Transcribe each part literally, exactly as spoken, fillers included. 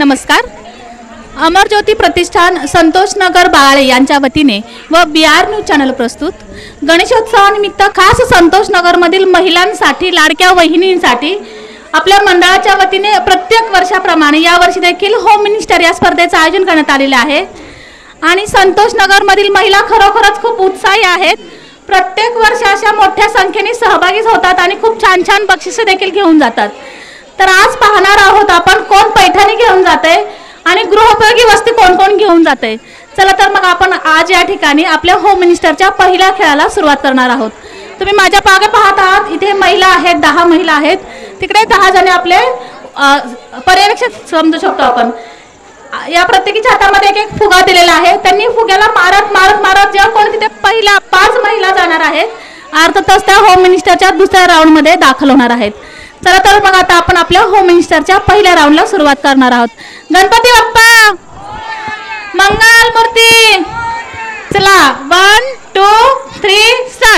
नमस्कार. अमर ज्योती प्रतिष्ठान संतोष नगर बाळे यांच्या वतीने व बी आर न्यूज चॅनल प्रस्तुत गणेशोत्सवानिमित्त खास संतोष नगरमधील महिलांसाठी लाडक्या वहिनींसाठी आपल्या मंडळाच्या वतीने प्रत्येक वर्षाप्रमाणे यावर्षी देखील होम मिनिस्टर या स्पर्धेचे आयोजन करण्यात आलेले आहे. आणि संतोष नगरमधील महिला खरोखरच खूप उत्साही आहेत. प्रत्येक वर्षी अशा मोठ्या संख्येने सहभागी होतात आणि खूप छान छान बक्षिसे देखील घेऊन जातात. तर आज पाहणार आहोत आपण कोण पैठणी घेऊन जाते आणि गृहोपयोगी वस्तू कोण कोण घेऊन जाते. चला तर मग आपण आज या ठिकाणी आपल्या होम मिनिस्टरच्या पहिल्या खेळाला सुरुवात करणार आहोत. तुम्ही माझ्या मागे पाहत आहात, इथे महिला आहेत, दहा महिला आहेत. तिकडे दहा जण आपले पर्यवेक्षक समजू शकतो आपण. या प्रत्येकीच्या हातामध्ये एक एक फुगा दिलेला आहे. त्यांनी फुग्याला मारत मारत मारत जेव्हा कोण तिथे पहिला पाच महिला जाणार आहेत अर्थातच त्या होम मिनिस्टरच्या दुसऱ्या राऊंड मध्ये दाखल होणार आहेत. चला तर मग आता आपण आपल्या होम मिनिस्टरच्या पहिल्या राऊंडला सुरुवात करणार आहोत. गणपती बाप्पा मंगल मूर्ती. चला वन टू थ्री स्टार्ट.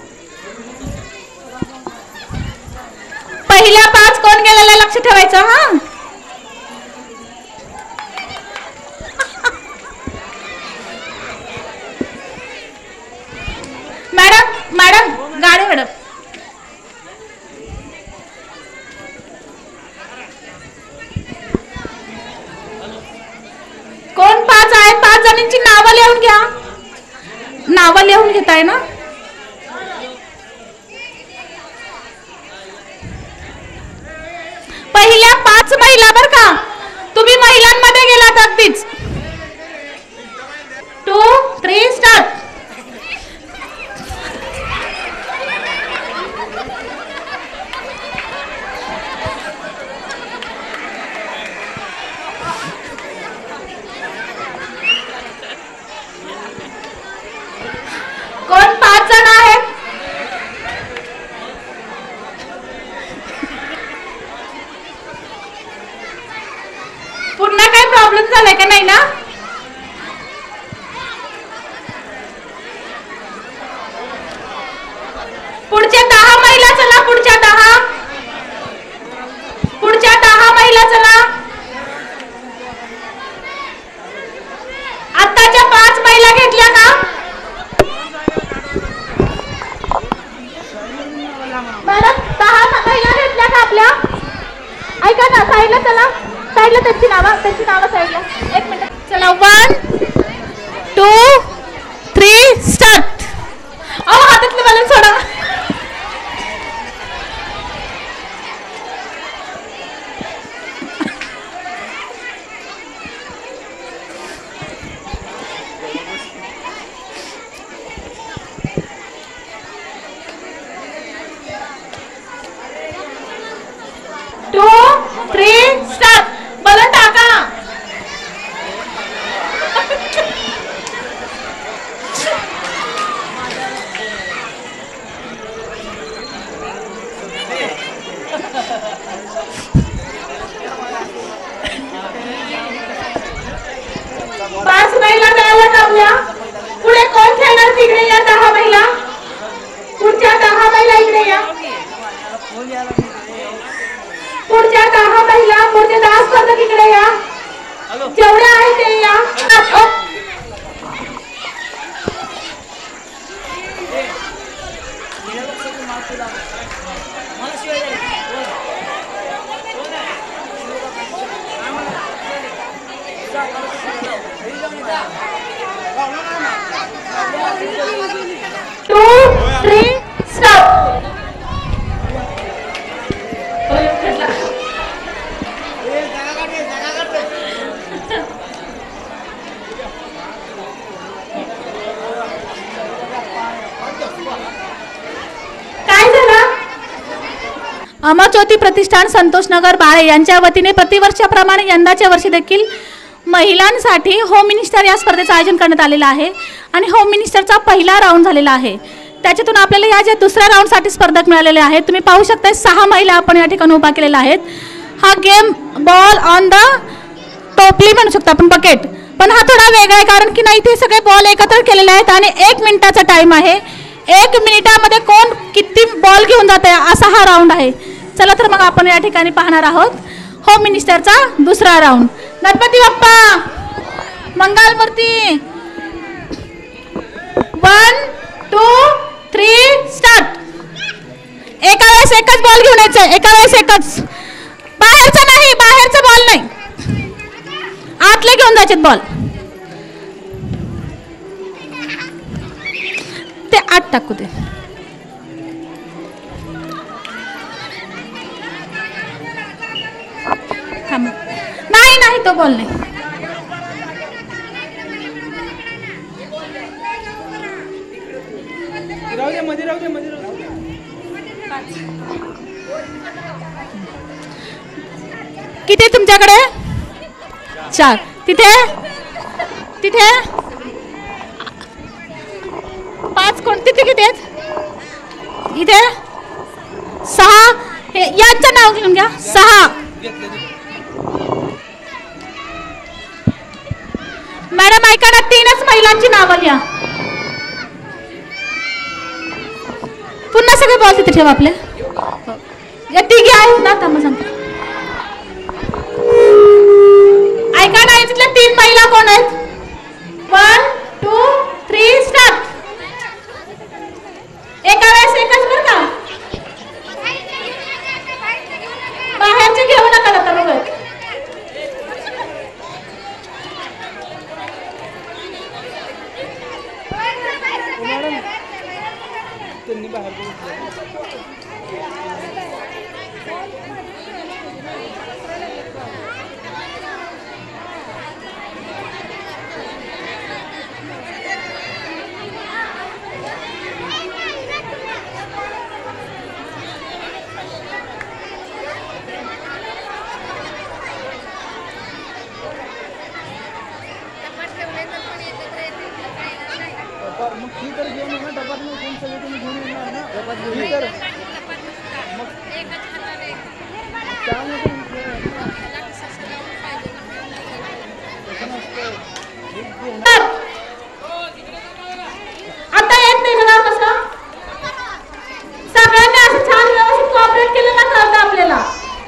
पहिल्या पाच कोण गेलेला लक्ष ठेवायचं. हा मॅडम मॅडम गाडी मॅडम. कोण पाच आहे? पाच जणांची नावं लिहून घ्या. नावं लिहून घेताय ना? पहिल्या पाच महिला बर का, तुम्ही महिलांमध्ये गेलात अगदीच. Two three start. कोण पाच जण आहेत? पुन्हा काही प्रॉब्लेम झालाय का नाही ना? पुढच्या दहा महिला चला. पुढच्या दहा पुढच्या दहा महिला चला. आताच्या पाच महिला घेतल्या का? मॅडम दहा महिला घेतल्या का आपल्या? ऐका ना, साईडला चला. साईडला त्यांची नावं त्यांची नावं साईडला. एक मिनिट. चला वन टू थ्री स्टार्ट. अहो हातातले बलून सोडा. Two three start. बलून टाका. पाच महिला जायला थांबल्या. पुढे कोण खेळणार? तिकडे या दहा महिला. पुढच्या दहा महिला इकडे या. पुढच्या दहा महिला पुढचे दहा स्पर्धक इकडे या. जेवढे आहे ते या. Two three stop. Amar Jyoti Pratishthan Santosh Nagar Bale यांच्या वतीने प्रतिवर्षाप्रमाणे यंदाच्या वर्षी देखील महिलांसाठी होम मिनिस्टर या स्पर्धेचं आयोजन करण्यात आलेलं आहे. आणि होम मिनिस्टरचा पहिला राऊंड झालेला आहे. त्याच्यातून आपल्याला या ज्या दुसऱ्या राऊंडसाठी स्पर्धक मिळालेले आहेत. तुम्ही पाहू शकता सहा महिला आपण या ठिकाणी उभा केलेला आहेत. हा गेम बॉल ऑन द टोपली म्हणू शकतो आपण, बकेट. पण हा थोडा वेगळा आहे कारण की नाही, ते सगळे बॉल एकत्र केलेले आहेत आणि एक मिनिटाचा टाइम आहे. एक मिनिटामध्ये कोण किती बॉल घेऊन जाते असा हा राऊंड आहे. चला तर मग आपण या ठिकाणी पाहणार आहोत होम मिनिस्टरचा दुसरा round. Ganpati Bappa Mangal Murti. One two three start. एका वेळेस एकच बॉल घेऊन यायचं. एका वेळेस एकच. बाहेरचा नाही, बाहेरचा बॉल नाही, आतले घेऊन जायचे बॉल. ते आत टाकू दे. नाही नाही तो बॉल नाही. किती तुमच्याकडे? चार. तिथे तिथे पाच. कोण तिथे किती आहेत? इथे सहा. हे यांचं नाव घेऊन घ्या. सहा. मॅडम ऐका ना, तीनच महिलांची नावं लिहा. पुन्हा सगळे बॉल तिथे ठेवा आपले. या तिघी आहेत ना, थांबा सांगतो. ऐका ना, इथल्या तीन महिला कोण आहेत? One two three start. एका वेळेस एकच बरं का, बाहेरचे घेऊ नका आता. बघ आता येत नाही ना कसं. सगळ्यांनी असं छान व्यवस्थित कॉपरेट केलं ना कळतं आपल्याला.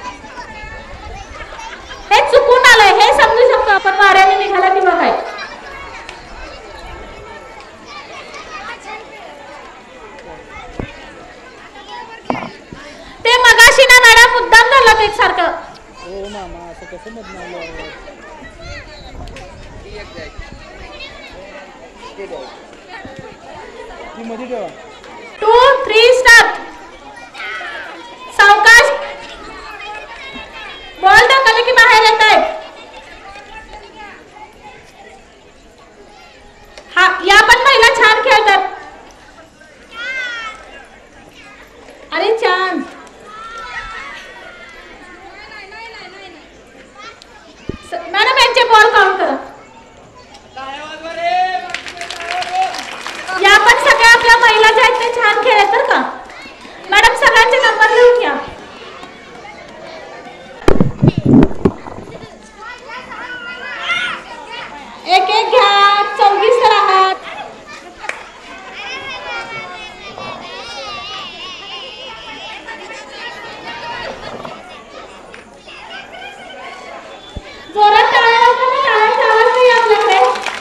हे चुकून आलंय हे समजू शकतो आपण वाऱ्याने निघाला किंवा काय. ते मगाशी ना मॅडम मुद्दाम झालं एक सारखं. हो मामा असं कसं मधनं मध्ये ठेवा. Two three start. सावकाश. बॉल टाकले की बाहेर येत आहे. हा या पण महिला छान खेळतात. अरे छान. मॅडम यांचे बॉल काउंट करा. या पण सगळ्या आपल्या महिला ज्या आहेत ते छान खेळत बरं का. मॅडम सगळ्यांचे नंबर लिहून घ्या. एक एक घ्या. चौवीस तर आहात. जोरात टाळ्या वाजवा. टाळ्यांचा आवाज नाही आपल्याकडे.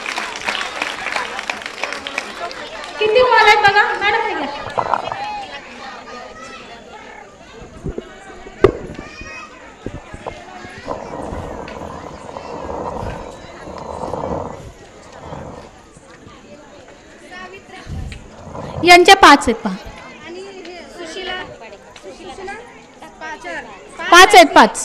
किती बॉल आहेत बघा मॅडम. हे घ्या. यांच्या पाच आहेत पहा. पाच आहेत पाच.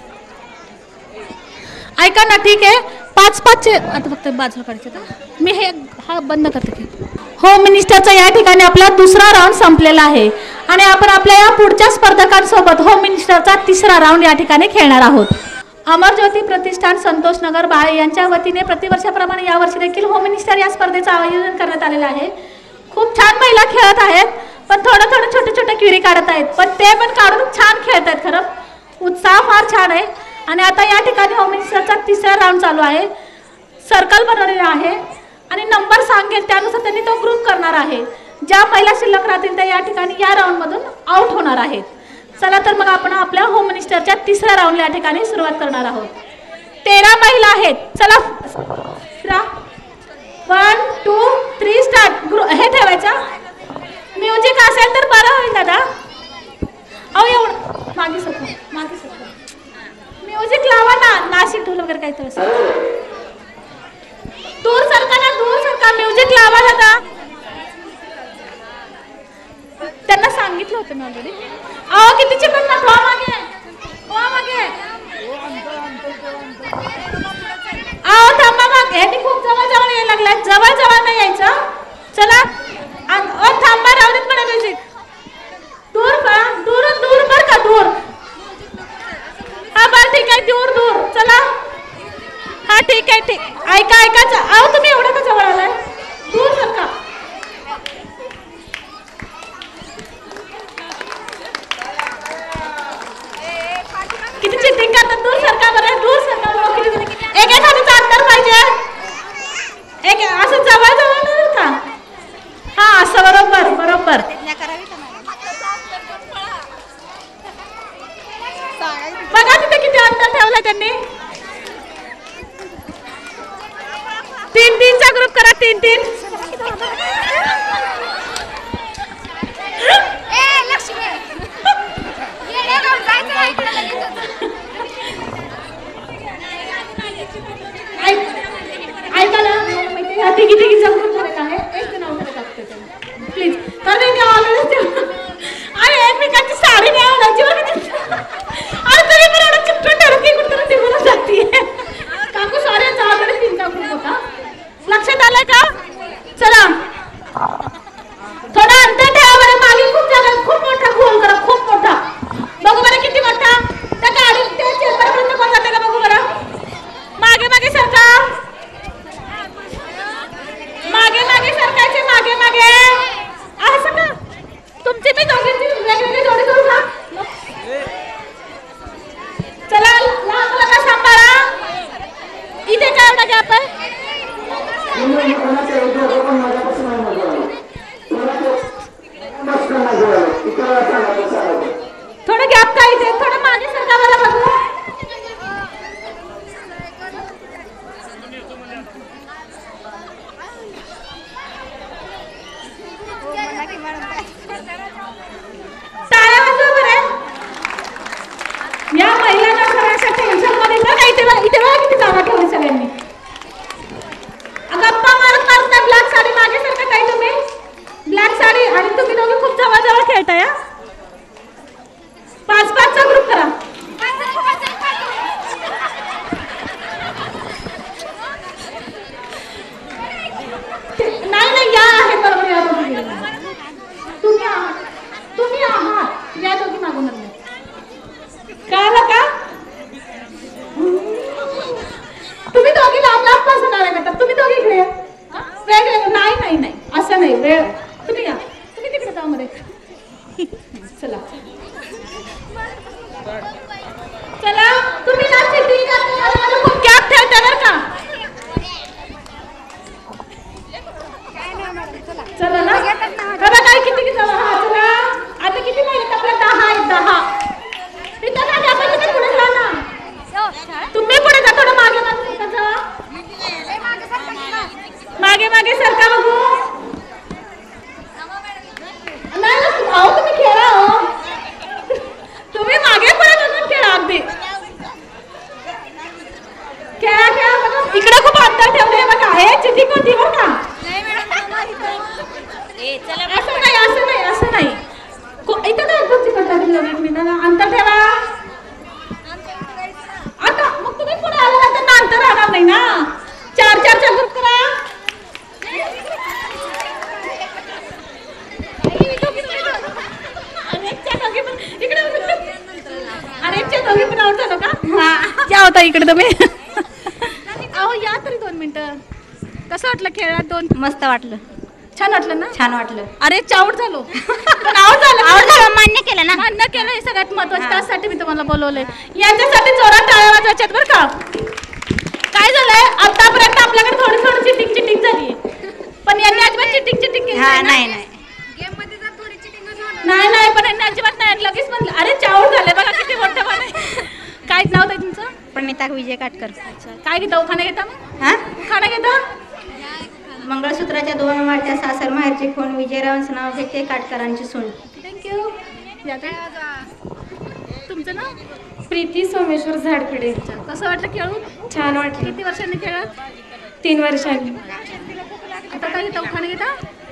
ऐका ना ठीक आहे. पाच पाच आता फक्त बाजूला काढायचं का मी. हे हा बंद करते की. होम मिनिस्टरचा या ठिकाणी आपला दुसरा राऊंड संपलेला आहे आणि आपण आपल्या या पुढच्या स्पर्धकांसोबत होम मिनिस्टरचा तिसरा राऊंड या ठिकाणी खेळणार आहोत. अमरज्योती प्रतिष्ठान संतोष नगर बाळे यांच्या वतीने प्रतिवर्षाप्रमाणे यावर्षी देखील होम मिनिस्टर या स्पर्धेचं आयोजन करण्यात आलेलं आहे. खूप छान महिला खेळत आहेत पण थोडं थोडं छोटे छोटे क्युरी काढत आहेत पण ते पण काढून छान खेळत आहेत. खरं उत्साह फार छान आहे. आणि आता या ठिकाणी होम मिनिस्टरचा तिसरा राऊंड चालू आहे. सर्कल बनवलेला आहे आणि नंबर सांगेल त्यानुसार त्यांनी तो ग्रुप करणार आहे. ज्या महिला शिल्लक राहतील त्या या ठिकाणी या राऊंडमधून आउट होणार आहेत. चला तर मग आपण आपल्या होम मिनिस्टरच्या तिसऱ्या राऊंडला या ठिकाणी सुरुवात करणार आहोत. तेरा महिला आहेत. चला वन टू थ्री स्टार्ट. हे ठेवायचं म्युझिक असेल तर बरं होईल दादा. अहो एवढं मागे सरका मागे सरका. म्युझिक लावा ना. नाशिक ढोल वगैरे काहीतरी असं. दूर सरका ना दूर सरका. म्युझिक लावा दादा. त्यांना सांगितलं होतं मी ऑलरेडी. अहो किती चिकट ना. वा मागे वा मागे. अहो थांबा मागे. ह्यांनी खूप जवळ जवळ यायला लागलाय. जवळ जवळ नाही यायचं. चला ओ थांबा. राहू देत म्हणा म्युझिक. दूर का दूर दूर बर का दूर. हा बरं ठीक आहे. दूर दूर. चला हा ठीक आहे ठीक. ऐका ऐका. अहो तुम्ही एवढं का जवळ आलाय. दूर सरका. किती चिटिंग करतात. दूर सरका बरं. दूर सरका बरं. किती एक एक हाताचं अंतर पाहिजे. एक असं जवळ जवळ नाही का. हा असं बरोबर बरोबर. बघा तिथे किती अंतर ठेवलं त्यांनी. तीन तीनचा ग्रुप करा. तीन तीन. ऐका ना ह्या तिघी तिघीचा ग्रुप करायचा आहे. एक नाव करायचं लागतं प्लीज. कारण ऑलरेडी अरे एकमेकांची साडी नाही आवडायची बघा. अरे तरी पण एवढं चिपटून ठेवलं की कुठं निघून जाते. काकू सॉरी ऑलरेडी तीनचा ग्रुप होता. लक्षात आलंय का. चला थोडा अंतर ठेवा बरं. मागे खूप जागा. खूप मोठा गोल करा. खूप मोठा. बघू बरं किती मोठा. त्या गाडी त्या चेंबरपर्यंत कोण जाते का बघू बरं. मागे मागे सरका. मागे मागे सरकायचे. मागे मागे असं का. तुमची मी दोघींची वेगवेगळी जोडी करू का. चला लहान मुलांना सांभाळा. इथे काय एवढा गॅप आहे. थोडं गॅप काय इथे. थोडं मागे सरका बरं बघू. टाळ्या वाजवा बरं. या महिलांना खऱ्याच्या टेन्शन मध्ये बघा इथे बघा. इथे बघा किती जागा ठेवली सगळ्यांनी. गप्पा मारत मारत नाही. ब्लॅक साडी मागे सरकत आहे तुम्ही. ब्लॅक साडी आणि तुम्ही दोघे खूप जवळ जवळ खेळताय. पाच पाचचा ग्रुप करा. नाही नाही या आहे बरोबर. या दोघी तुम्ही आहात. तुम्ही आहात. या दोघी मागून कळलं का. तुम्ही दोघी लांब लांब पासून आले का. तुम्ही दोघी इकडे वेगवेगळं. नाही नाही नाही असं नाही. वेळ तुम्ही या. तुम्ही तिकडे जाऊ मध्ये. चला चला तुम्ही ना चिटिंग करता. खूप गॅप ठेवता बरं का. चला ना बघा काय किती किती. हा चला आता किती महिने आपल्या. दहा आहेत. दहा. इथं काय गॅप आहे. तुम्ही पुढे जा ना. तुम्ही पुढे जा. थोडं मागे मागे जा. मागे मागे सरका बघू. नाही अहो तुम्ही खेळा. हो तुम्ही मागे पुढे बघून खेळा. अगदी खेळा खेळा बघा. इकडे खूप अंतर ठेवलंय बघा. हे चिटिंग होती बरं का. असं नाही असं नाही असं नाही. इथं काय खूप चिकट अंतर ठेवा. आता मग तुम्ही पुढे आल्यानंतर ना अंतर राहणार नाही ना. चार चार चार ग्रुप करा. अरेच्या दोघी पण आउट झालो का. या होता इकडे तुम्ही. अहो या तरी दोन मिनिटं. कसं वाटलं खेळात. दोन मस्त वाटलं. छान वाटलं ना. छान वाटलं. अरे आउट झालो. पण आउट झालं. आउट झालं मान्य केलं ना. मान्य केलं. हे सगळ्यात महत्वाचं. त्यासाठी मी तुम्हाला बोलवलंय. यांच्यासाठी जोरात टाळ्या वाजवायच्यात बरं का. काय झालंय आतापर्यंत आपल्याकडे थोडी थोडी चिटिंग चिटिंग झाली. पण यांनी अजिबात चिटिंग चिटिंग केली हा नाही नाही. नाही नाही पण यांनी अजिबात नाही. लगेच म्हणलं अरे आउट झाले बघा किती मोठं पण. काय नाव आहे तुमचं. नमिता विजय काटकर. काय घेता खाणं घेता मग हा खाणं घेता मंगळसूत्राच्या दोन वाट्या सासर माहेरचे खून विजयरावांचं नाव घेते काटकरांची सून. थँक्यू. तुमचं नाव? प्रीती सोमेश्वर झाडपिडे. कसं वाटलं खेळून? छान वाटलं. किती वर्षांनी खेळत? तीन वर्षांनी. आता काय घेता खाणं घेता?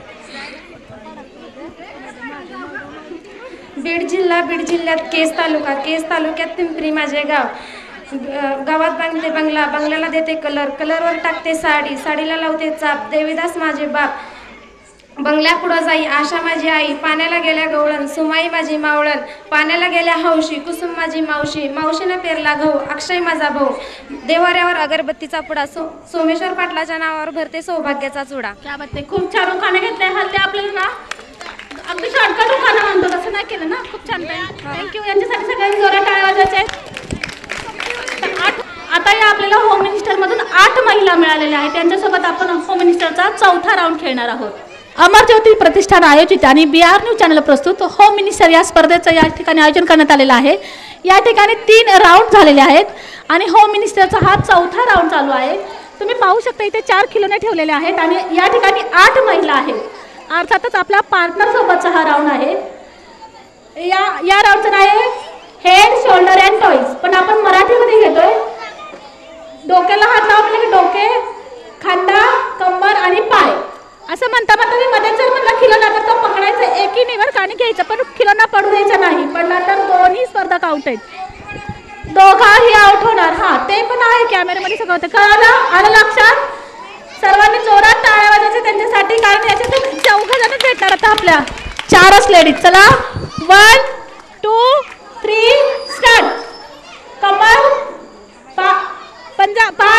बीड जिल्हा बीड जिल्ह्यात केस तालुका केस तालुक्यात पिंपरी माझे गाव. ग- गावात बांधते बंगला बंगल्याला देते कलर कलरवर टाकते साडी साडीला लावते चाप देवीदास माझे बाप बंगल्या पुढं जाई आशा माझी आई पाण्याला गेल्या गवळण सुमाई माझी मावळण पाण्याला गेल्या हौशी कुसुम माझी मावशी मावशीनं पेरला गहू अक्षय माझा भाऊ देवाऱ्यावर अगरबत्तीचा पुडा सो सोमेश्वर पाटलाच्या नावावर भरते सौभाग्याचा चुडा. क्या बात आहे. खूप छान खाणं घेतलंय. हल्ली आपल्याला ना अगदी शॉर्टकट खाणं म्हणतो तसं नाही केलं ना. खूप छान. थँक्यू. यांच्यासाठी सगळ्यांनी जोरात टाळ्या वाजवायच्या आहेत. आठ आता या आपल्याला होम मिनिस्टरमधून आठ महिला मिळालेल्या आहेत. त्यांच्यासोबत आपण होम मिनिस्टरचा चौथा राऊंड खेळणार आहोत. अमर ज्योती प्रतिष्ठान आयोजित आणि बी आर न्यूज चॅनल प्रस्तुत होम मिनिस्टर या स्पर्धेचं या ठिकाणी आयोजन करण्यात आलेलं आहे. या ठिकाणी तीन राऊंड झालेले आहेत आणि होम मिनिस्टरचा हा चौथा राऊंड चालू आहे. तुम्ही पाहू शकता इथे चार खिलोने ठेवलेले आहेत आणि या ठिकाणी आठ महिला आहेत. अर्थातच आपल्या पार्टनर सोबतचा हा राऊंड आहे. या या राऊंडचं नाव आहे हेड शोल्डर अँड टॉईज. पण आपण मराठीमध्ये घेतोय. डोक्याला हात लावा म्हणजे डोके खांदा कंबर आणि पाय असं म्हणता म्हणता मी मध्ये जर म्हणलं खिलोना तर तो पकडायचा एकही निवड आणि घ्यायचं पण खिलोना पडू द्यायचा नाही. पडला तर दोन्ही स्पर्धक आउट आहेत. दोघाही आउट होणार. हा ते पण आहे कॅमेऱ्यामध्ये सगळं होतं. कळलं? आलं लक्षात? सर्वांनी जोरात टाळ्या वाजवायच्या त्यांच्यासाठी. काय नाही याच्यात चौघ जण भेटणार आता आपल्या चारच लेडीज. चला वन टू थ्री स्टार्ट. कमर पा पंजा पाय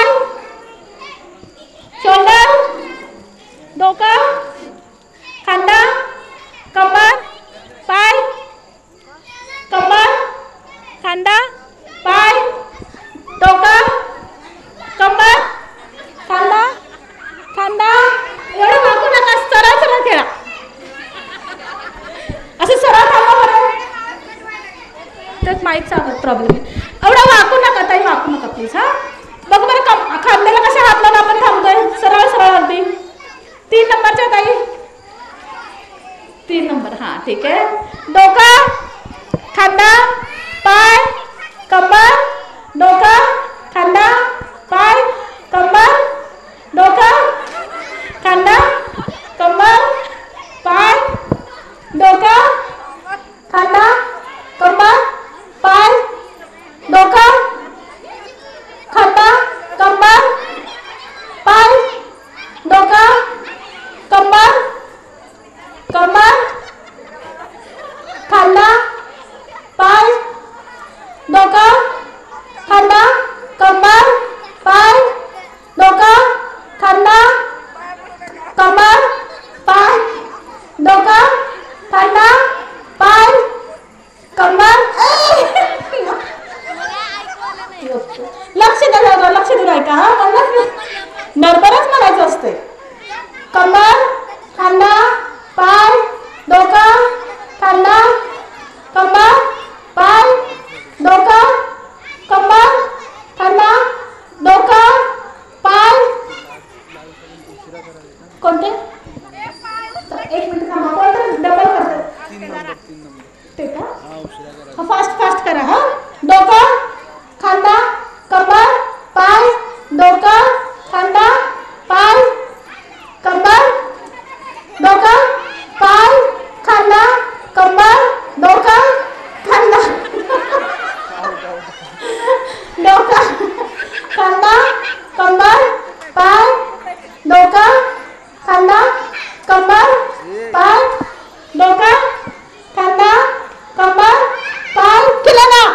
शोल्डर डोकं खांदा कंबर पाय कंबर खांदा पाय डोकं कंबर खांदा खांदा. एवढं वाकू नका. सरळ सरळ खेळा. असं सरळ थांबा बरं. त्यात माईकचा प्रॉब्लेम आहे. एवढं वाकू नका ताई. वाकू नका प्लीज. हा बघ बरं कम खांद्याला कशा हात लावून आपण थांबतोय. सरळ सरळ अगदी. तीन नंबरच्या ताई. तीन नंबर. हा ठीक आहे. डोकं खांदा पाय कंबर डोकं खांदा पाय कंबर डोकं खांदा कंबर पाय डोकं खांदा कंबर पाय डोकं खांदा कंबर पाय डोकं कंबर कंबर खांदा पाय डोकं खांदा कंबर पाय डोकं खांदा कंबर पाय डोकं खांदा पाय कंबर. लक्ष द्या. लक्ष देऊ ऐका. हा नर्बरच म्हणायचं असते. कंबर खांदा पाय डोकं खांदा कंबर पाय डोकं कंबर खांदा डोकं पाय. कोणते? एक मिनिट थांबा. कोणतं डबल करतात ते का? हा फास्ट फास्ट करा. हा डोकं खांदा कंबर पाय डोकं खांदा पाय कंबर डोकं पाय खांदा कंबर डोकं खांदा डोकं खांदा कंबर पाय डोकं खांदा कंबर पाय डोकं खांदा कंबर पाय. केलं ना?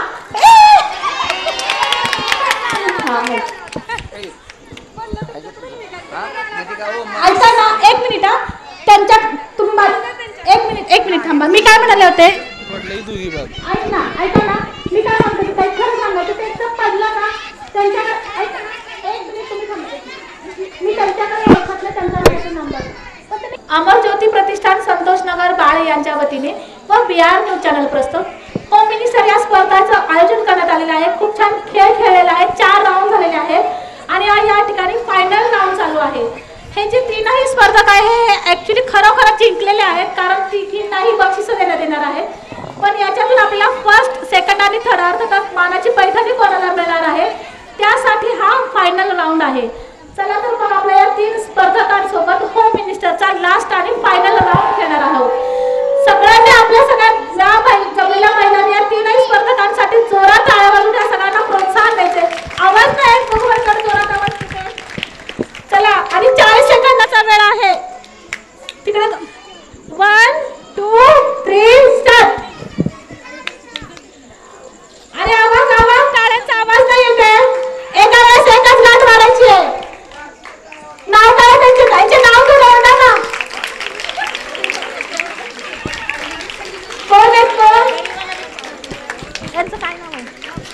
ऐका ना एक मिनिट. हा त्यांच्या तुम्हा एक मिनिट एक मिनिट थांबा. मी काय म्हणाले होते? ऐक ना ऐका ना मी काय म्हणते काही खरं सांगायचं ते एकदम पडलं ना त्यांच्याकडे. ऐका ना एक मिनिट तुम्ही थांबा. मी त्यांच्याकडे ओळखतलं त्यांचा नंबर पण तुम्ही अमरज्योती प्रतिष्ठान संतोष नगर बाळे यांच्या वतीने व बी आर न्यूज चॅनल प्रस्तुत होम मिनिस्टर या स्पर्धाचं आयोजन करण्यात आलेलं आहे। खूप छान खेळ खेळलेला आहे, चार राऊंड झालेले आहेत आणि या ठिकाणी फायनल राऊंड चालू आहे। हे जे तीनही स्पर्धक आहे हे ऍक्च्युली खरोखर जिंकलेले आहेत, कारण तिघींनाही बक्षीस देण्यात येणार आहे। पण याच्यातून आपल्याला फर्स्ट सेकंड आणि थर्ड अर्थात मानाची पैठणी कोणाला मिळणार आहे त्यासाठी हा फायनल राऊंड आहे। चला तर मग आपल्या या तीन स्पर्धकांसोबत होम मिनिस्टरचा लास्ट आणि फायनल राऊंड खेळणार आहोत। सगळ्यांनी आपल्या सगळ्या जमलेल्या महिलांनी या तीनही स्पर्धकांसाठी जोरात टाळ्या वाजवून त्या सगळ्यांना प्रोत्साहन द्यायचे। आवाज नाही बघून जोरात आवाज। चला आणि चाळीस सेकंदाचा वेळ आहे तिकडे। One two three start. अरे आवाज आवाज टाळ्यांचा आवाज नाही येते। एका वेळेस एकच लाट मारायची आहे। नाव काय त्यांचे त्यांचे नाव तर ओरडा ना। कोण आहे कोण? यांचं काय नाव आहे?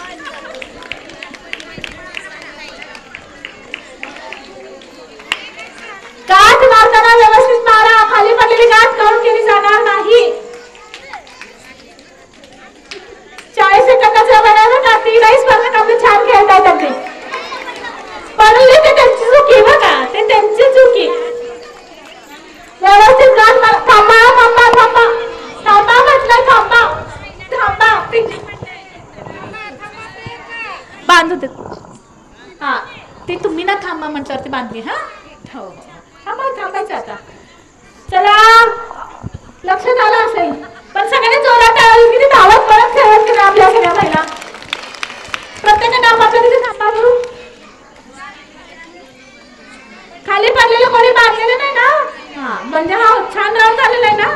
गाठ मारताना व्यवस्थित मारा, खाली पडलेली गाठ काढून केली जाणार नाही। चाळीस सेकंदाचा वेळ आहे बघा। तीनही स्पर्धक आपले छान खेळतायत अगदी, पडली ते त्यांची चुकी बघा, ते त्यांची चुकी। व्यवस्थित गाठ मार। थांबा थांबा थांबा थांबा म्हटलं, थांबा थांबा बांधू दे। हा ती तुम्ही ना थांबा म्हटल्यावरती बांधली। हा हो थांबा थांबायचं आता। चला लक्षात आलं असेल पण सगळ्यांनी जोरात टाळी किती धावत पळत खेळत केलं आपल्या सगळ्या महिला। प्रत्येकाने आपापल्या तिथे थांबा करू। खाली पडलेलं कोणी मारलेलं नाही ना? हा म्हणजे हा छान राऊंड झालेला आहे ना।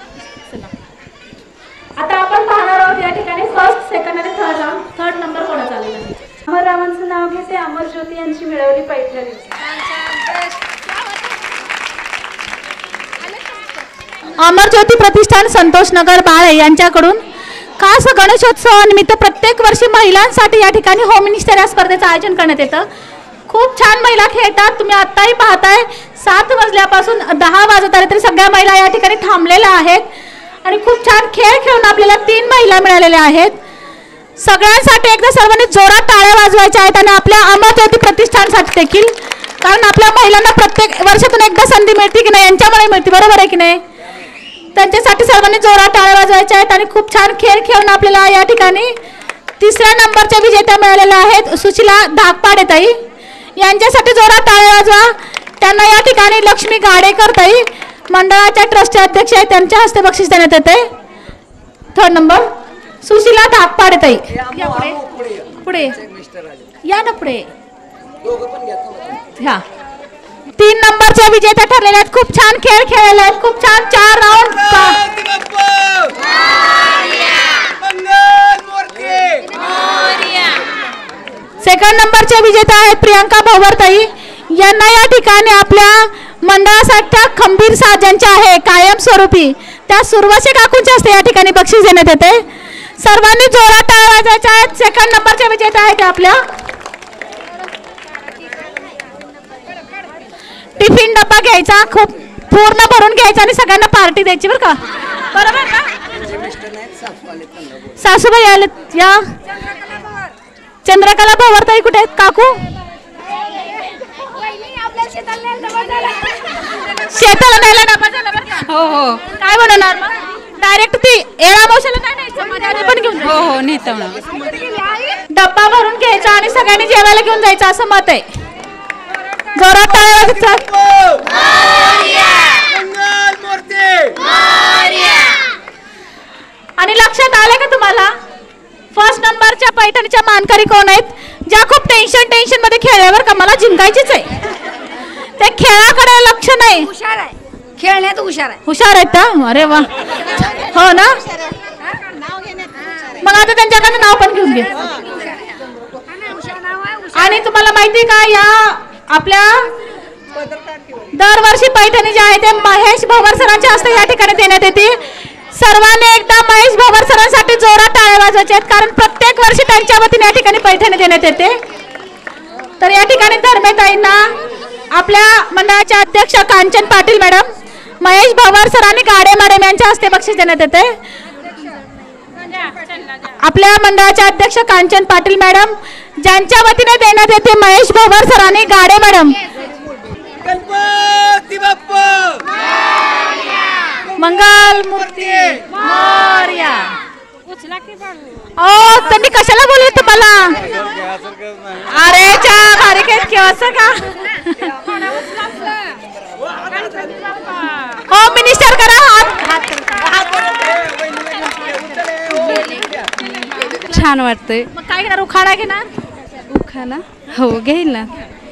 आता आपण पाहणार आहोत या ठिकाणी फर्स्ट सेकंड आणि थर्ड राऊंड। थर्ड नंबर कोणाचा आलेला आहे? अमररावांचं नाव घेते अमरज्योती यांची मिळवली पैठणी। अमरज्योती प्रतिष्ठान संतोष नगर बाळे यांच्याकडून खास गणेशोत्सवानिमित्त प्रत्येक वर्षी महिलांसाठी या ठिकाणी होम मिनिस्टर या स्पर्धेचं आयोजन करण्यात येतं। खूप छान महिला खेळतात। तुम्ही आत्ताही पाहताय सात वाजल्यापासून दहा वाजत आले तरी सगळ्या महिला या ठिकाणी थांबलेल्या आहेत आणि खूप छान खेळ खेळून आपल्याला तीन महिला मिळालेल्या आहेत। सगळ्यांसाठी एकदा सर्वांनी जोरात टाळ्या वाजवायच्या आहेत आणि आपल्या अमरज्योती प्रतिष्ठानसाठी देखील, कारण आपल्या महिलांना प्रत्येक वर्षातून एकदा संधी मिळते की नाही, यांच्यामुळे मिळते, बरोबर आहे की नाही? त्यांच्यासाठी सर्वांनी जोरात टाळ्या वाजवायच्या आहेत आणि खूप छान खेळ खेळून आपल्याला या ठिकाणी तिसऱ्या नंबरच्या विजेत्या मिळालेल्या आहेत सुशीला धाकपाडेताई। यांच्यासाठी जोरात टाळ्या वाजवा। त्यांना या ठिकाणी लक्ष्मी गाडेकर ताई मंडळाच्या ट्रस्टचे अध्यक्ष आहेत, त्यांच्या हस्ते बक्षीस देण्यात येते। थर्ड नंबर सुशीला धाकपाडेताई, या पुढे पुढे या ना पुढे। ह्या तीन नंबरच्या विजेत्या ठरलेल्या आहेत। खूप छान खेळ खेळलेले आहेत, खूप छान चार राऊंड। सेकंड नंबरच्या विजेत्या आहेत प्रियांका भवरताई। यांना या ठिकाणी आपल्या मंडळासाठी खंबीर साथ ज्यांची आहे कायमस्वरूपी त्या सुरवासे काकूंच्या हस्ते या ठिकाणी बक्षीस देण्यात येते। सर्वांनी जोरात टाळ्या वाजवायच्या आहेत। सेकंड नंबरच्या विजेत्या आहेत आपल्या टिफिन डब्बा घ्यायचा, खूप पूर्ण भरून घ्यायचा आणि सगळ्यांना पार्टी द्यायची बरं का, बरोबर का? सासूबाई आले या। चंद्रकला भवरताई कुठे आहेत काकू? शेताला न्यायला डबा झाला बरं का? हो हो काय बनवणार मग? डायरेक्ट ती एळा मावशीला नाही न्यायचं, मध्ये पण घेऊन हो हो नेतो ना। डब्बा भरून घ्यायचा आणि सगळ्यांनी जेवायला घेऊन जायचं असं मत आहे। जोरात टाळ्या वाजवायच्या। आणि लक्षात आलं का तुम्हाला फर्स्ट नंबरच्या पैठणीच्या मानकरी कोण आहेत? ज्या खूप टेन्शन टेन्शन मध्ये खेळल्यावर का मला जिंकायचीच आहे, त्या खेळाकडे लक्ष नाही, हुशार आहे, खेळण्यात हुशार आहे। हुशार आहेत का? अरे वा, हो ना? मग आता त्यांच्याकडे नाव पण घेऊन घे। आणि तुम्हाला माहिती का या आपल्या दरवर्षी पैठणी जे आहे ते महेश भवर सरांच्या हस्ते या ठिकाणी देण्यात येते। सर्वांनी एकदा महेश भवर सरांसाठी जोरात टाळ्या वाजवायच्या आहेत, कारण प्रत्येक वर्षी त्यांच्या वतीने या ठिकाणी पैठणी देण्यात येते। तर या ठिकाणी धर्मेताईंना आपल्या मंडळाच्या अध्यक्ष कांचन पाटील मॅडम महेश भवर सर आणि गाडे मॅडम यांच्या हस्ते बक्षीस देण्यात येते. आपल्या मंडळाच्या अध्यक्ष कांचन पाटील मॅडम ज्यांच्या वतीने देण्यात येते महेश भवर सर आणि गाडे मॅडम. गणपती बाप्पा मंगल मूर्ती मोरया. ओ त्यांनी कशाला बोलले तुम्हाला? अरे च्या बारीकेत केव्हाचं का होम मिनिस्टर करा हात. छान वाटतंय. मग काय घेणार? उखाणा घेणार? उखाणा हो घेईल ना.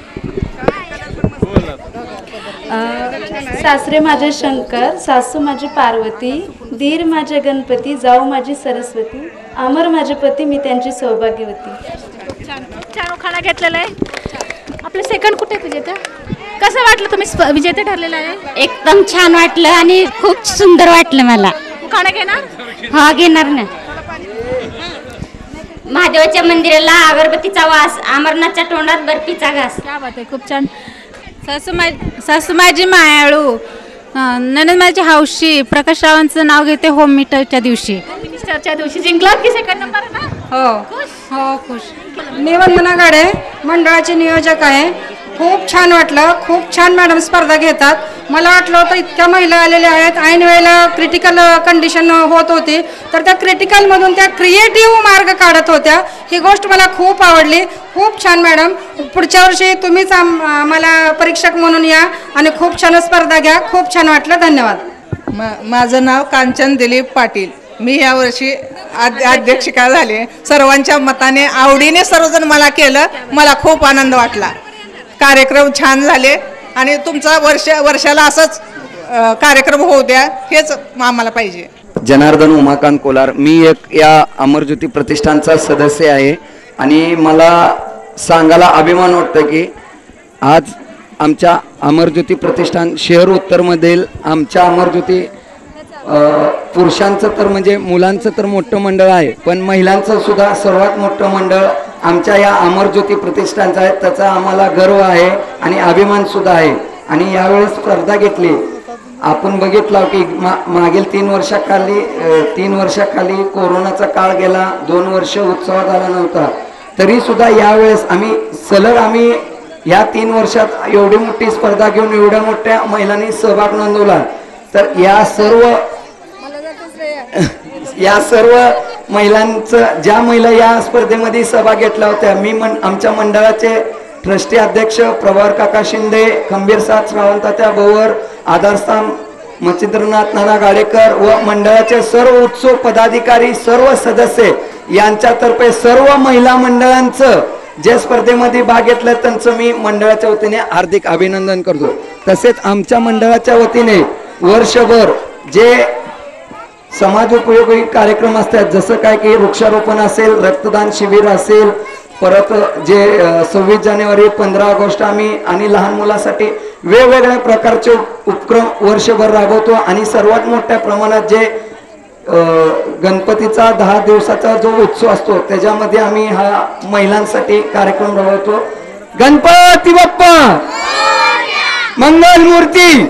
सासरे माझे शंकर, सासू माझी पार्वती, दीर माझे गणपती, जाऊ माझी सरस्वती, अमर माझे पती, मी त्यांची सौभाग्यवती. छान छान उखाणा घेतलेला आहे. आपलं सेकंड कुठे विजेता? कसं वाटलं तुम्ही स्प- विजेते ठरलेलं आहे? एकदम छान वाटलं आणि खूप सुंदर वाटलं मला. उखाणा घेणार? हा घेणार ना. महादेवाच्या मंदिराला अगरबत्तीचा वास, अमरनाथच्या तोंडात बर्फीचा घास. क्या बात आहे, खूप छान. सासू माझी सासू माझी मायाळू, ननद माझी हौशी, प्रकाश रावांचं नाव घेते होम मीटरच्या दिवशी. मिनिस्टरच्या दिवशी जिंकलात की सेकंड नंबर ना? हो खुश? हो खुश. मी वंदना गाडे मंडळाचे नियोजक आहे. खूप छान वाटलं. खूप छान मॅडम स्पर्धा घेतात. मला वाटलं होतं इतक्या महिला आलेल्या आहेत, ऐन वेळेला क्रिटिकल कंडिशन होत होती, तर त्या क्रिटिकलमधून त्या क्रिएटिव्ह मार्ग काढत होत्या. ही गोष्ट मला खूप आवडली. खूप छान मॅडम. पुढच्या वर्षी तुम्हीच आम मला परीक्षक म्हणून या आणि खूप छान स्पर्धा घ्या. खूप छान वाटलं. धन्यवाद. मा माझं नाव कांचन दिलीप पाटील. मी यावर्षी आद अध्यक्षिका झाले. सर्वांच्या मताने आवडीने सर्वजण मला केलं. मला खूप आनंद वाटला. कार्यक्रम छान झाले आणि तुमचा वर्ष वर्षाला असंच कार्यक्रम होऊ द्या, हेच आम्हाला पाहिजे. जनार्दन उमाकांत कोलार, मी एक या अमरज्योती प्रतिष्ठानचा सदस्य आहे आणि मला सांगायला अभिमान वाटतं की आज आमच्या अमरज्योती प्रतिष्ठान शहर उत्तरमधील आमच्या अमरज्योती पुरुषांचं तर म्हणजे मुलांचं तर मोठं मंडळ आहे, पण महिलांचं सुद्धा सर्वात मोठं मंडळ आमच्या या अमरज्योती प्रतिष्ठानचं आहे. त्याचा आम्हाला गर्व आहे आणि अभिमान सुद्धा आहे. आणि यावेळेस स्पर्धा घेतली. आपण बघितलं की मा मागील तीन वर्षाखाली तीन वर्षाखाली कोरोनाचा काळ गेला, दोन वर्ष उत्सवात आला नव्हता, तरी सुद्धा यावेळेस आम्ही सलग आम्ही या तीन वर्षात एवढी मोठी स्पर्धा घेऊन एवढ्या मोठ्या महिलांनी सहभाग नोंदवला. तर या सर्व या सर्व महिलांचं, ज्या महिला या स्पर्धेमध्ये सहभाग घेतला होत्या, मी मन आमच्या मंडळाचे ट्रस्टी अध्यक्ष प्रभार काका शिंदे, खंबीर साथ श्रावणतात्या भोवर, आधारस्तंभ मच्छिंद्रनाथ नाना गाडेकर व मंडळाचे सर्व उत्सुक पदाधिकारी, सर्व सदस्य यांच्यातर्फे सर्व महिला मंडळांचं जे स्पर्धेमध्ये भाग घेतला त्यांचं मी मंडळाच्या वतीने हार्दिक अभिनंदन करतो. तसेच आमच्या मंडळाच्या वतीने वर्षभर जे समाजोपयोगी कार्यक्रम असतात, जसं काय की वृक्षारोपण असेल, रक्तदान शिबिर असेल, परत जे सव्वीस जानेवारी पंधरा ऑगस्ट आम्ही आणि लहान मुलासाठी वेगवेगळ्या प्रकारचे उपक्रम वर्षभर राबवतो. आणि सर्वात मोठ्या प्रमाणात जे गणपतीचा दहा दिवसाचा जो उत्सव असतो त्याच्यामध्ये आम्ही हा महिलांसाठी कार्यक्रम राबवतो. गणपती बाप्पा मंगल मूर्ती.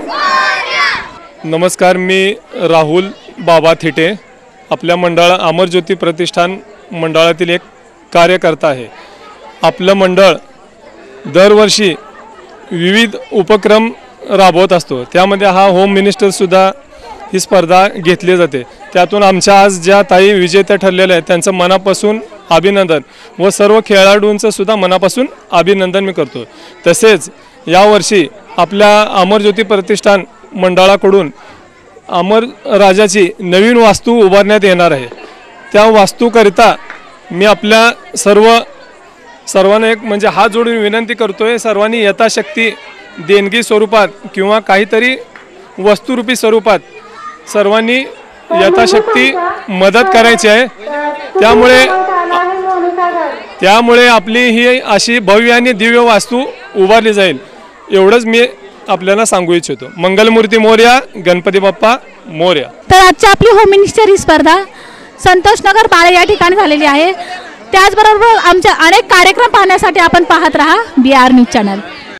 नमस्कार, मी राहुल बाबा थिटे, आपल्या मंडळ अमरज्योती प्रतिष्ठान मंडळातील एक कार्यकर्ता आहे. आपलं मंडळ दरवर्षी विविध उपक्रम राबवत असतो. त्यामध्ये हा होम मिनिस्टरसुद्धा ही स्पर्धा घेतली जाते. त्यातून आमच्या आज ज्या ताई विजेत्या ठरलेल्या आहेत त्यांचं मनापासून अभिनंदन व सर्व खेळाडूंचं सुद्धा मनापासून अभिनंदन मी करतो. तसेच यावर्षी आपल्या अमरज्योती प्रतिष्ठान मंडळाकडून अमर राजाची नवीन वास्तू उभारण्यात येणार आहे. त्या वास्तूकरिता मी आपल्या सर्व सर्वांना एक म्हणजे हात जोडून विनंती करतोय, सर्वांनी यथाशक्ती देणगी स्वरूपात किंवा काहीतरी वस्तुरूपी स्वरूपात सर्वांनी यथाशक्ती मदत करायची आहे. त्यामुळे त्यामुळे आपली ही अशी भव्य आणि दिव्य वास्तू उभारली जाईल, एवढंच मी आपल्याला सांगू इच्छितो. मंगलमूर्ती मोरया, गणपती बाप्पा मोरया. तर आजची आपली होम मिनिस्टर ही स्पर्धा संतोषनगर बाळे या ठिकाणी झालेली आहे. त्याचबरोबर आमच्या अनेक कार्यक्रम पाहण्यासाठी आपण पाहत राहा बी आर न्यूज चॅनल.